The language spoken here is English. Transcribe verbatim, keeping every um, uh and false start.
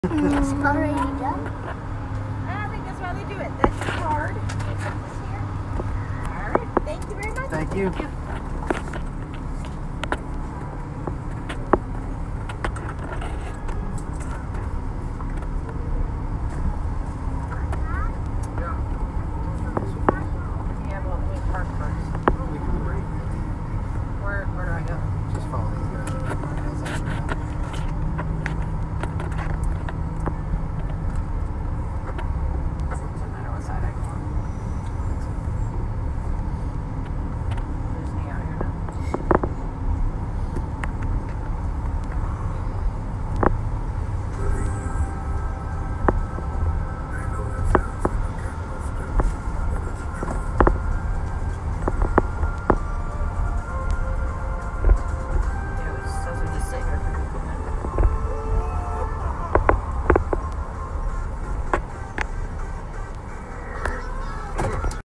It's already done. I think that's why they do it. That's the card. All right. Thank you very much. Thank you.